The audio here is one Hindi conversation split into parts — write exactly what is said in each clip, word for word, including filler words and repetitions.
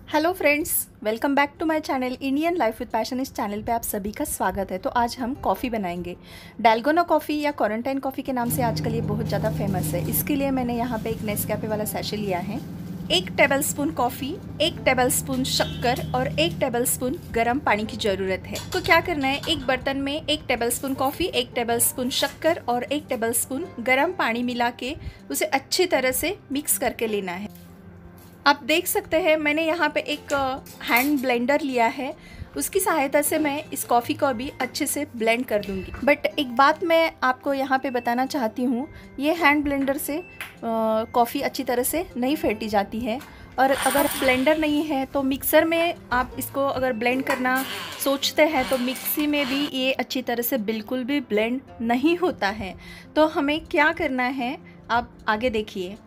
Hello friends, welcome back to my channel Indian life with passion. इस चैनल पे आप सभी का स्वागत है। तो आज हम कॉफ़ी बनाएंगे। डालगोना कॉफ़ी या क्वारंटाइन कॉफ़ी के नाम से आजकल ये बहुत ज़्यादा फेमस है। इसके लिए मैंने यहाँ पे एक नेस्कैफे वाला सैशे लिया है। एक टेबलस्पून कॉफ़ी, एक टेबलस्पून शक्कर और एक टेबलस्पून गर्म पानी की ज़रूरत है। तो क्या करना है, एक बर्तन में एक टेबलस्पून कॉफ़ी, एक टेबलस्पून शक्कर और एक टेबलस्पून गर्म पानी मिला के उसे अच्छी तरह से मिक्स करके लेना है। आप देख सकते हैं मैंने यहाँ पे एक हैंड ब्लेंडर लिया है, उसकी सहायता से मैं इस कॉफ़ी को अभी अच्छे से ब्लेंड कर दूंगी। बट एक बात मैं आपको यहाँ पे बताना चाहती हूँ, ये हैंड ब्लेंडर से कॉफ़ी अच्छी तरह से नहीं फेंटी जाती है। और अगर ब्लेंडर नहीं है तो मिक्सर में आप इसको अगर ब्लेंड करना सोचते हैं तो मिक्सी में भी ये अच्छी तरह से बिल्कुल भी ब्लेंड नहीं होता है। तो हमें क्या करना है, आप आगे देखिए।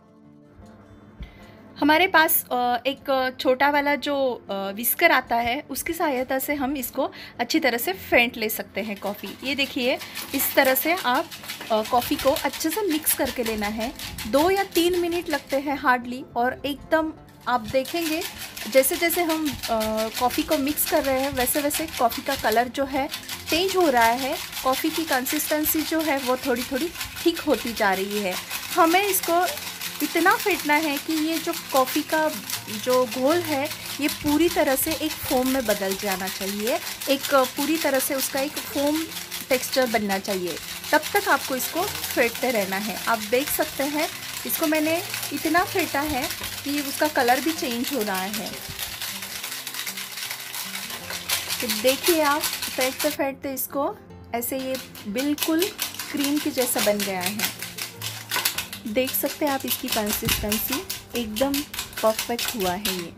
हमारे पास एक छोटा वाला जो विस्कर आता है, उसकी सहायता से हम इसको अच्छी तरह से फेंट ले सकते हैं कॉफ़ी। ये देखिए, इस तरह से आप कॉफ़ी को अच्छे से मिक्स करके लेना है। दो या तीन मिनट लगते हैं हार्डली, और एकदम आप देखेंगे जैसे जैसे हम कॉफ़ी को मिक्स कर रहे हैं वैसे वैसे कॉफ़ी का कलर जो है चेंज हो रहा है। कॉफ़ी की कंसिस्टेंसी जो है वो थोड़ी थोड़ी ठीक होती जा रही है। हमें इसको इतना फेंटना है कि ये जो कॉफ़ी का जो घोल है ये पूरी तरह से एक फोम में बदल जाना चाहिए। एक पूरी तरह से उसका एक फोम टेक्सचर बनना चाहिए। तब तक आपको इसको फेंटते रहना है। आप देख सकते हैं इसको मैंने इतना फेंटा है कि उसका कलर भी चेंज हो रहा है। तो देखिए, आप फेंटते फेंटते इसको ऐसे ये बिल्कुल क्रीम की जैसा बन गया है। देख सकते हैं आप इसकी कंसिस्टेंसी एकदम परफेक्ट हुआ है ये।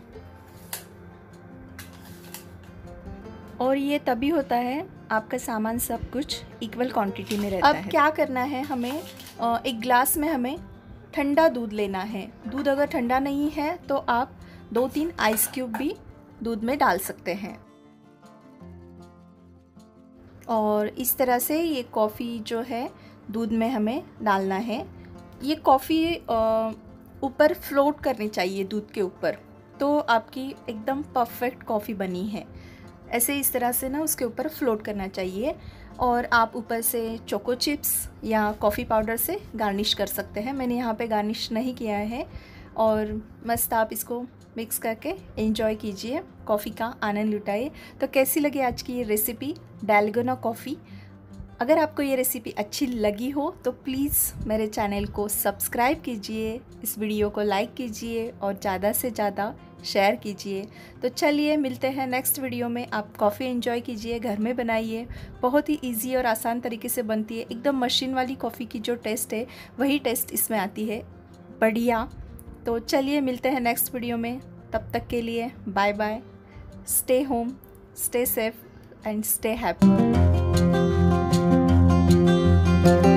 और ये तभी होता है आपका सामान सब कुछ इक्वल क्वांटिटी में रहता है। अब क्या करना है, हमें एक ग्लास में हमें ठंडा दूध लेना है। दूध अगर ठंडा नहीं है तो आप दो तीन आइस क्यूब भी दूध में डाल सकते हैं। और इस तरह से ये कॉफ़ी जो है दूध में हमें डालना है। ये कॉफ़ी ऊपर फ्लोट करनी चाहिए दूध के ऊपर, तो आपकी एकदम परफेक्ट कॉफ़ी बनी है। ऐसे इस तरह से ना उसके ऊपर फ्लोट करना चाहिए। और आप ऊपर से चोको चिप्स या कॉफ़ी पाउडर से गार्निश कर सकते हैं। मैंने यहाँ पे गार्निश नहीं किया है। और मस्त आप इसको मिक्स करके एंजॉय कीजिए, कॉफ़ी का आनंद लुटाइए। तो कैसी लगी आज की ये रेसिपी डालगोना कॉफ़ी? अगर आपको ये रेसिपी अच्छी लगी हो तो प्लीज़ मेरे चैनल को सब्सक्राइब कीजिए, इस वीडियो को लाइक कीजिए और ज़्यादा से ज़्यादा शेयर कीजिए। तो चलिए मिलते हैं नेक्स्ट वीडियो में। आप कॉफ़ी एंजॉय कीजिए, घर में बनाइए। बहुत ही इजी और आसान तरीके से बनती है। एकदम मशीन वाली कॉफ़ी की जो टेस्ट है वही टेस्ट इसमें आती है, बढ़िया। तो चलिए मिलते हैं नेक्स्ट वीडियो में। तब तक के लिए bye bye. Stay home, stay safe and stay happy.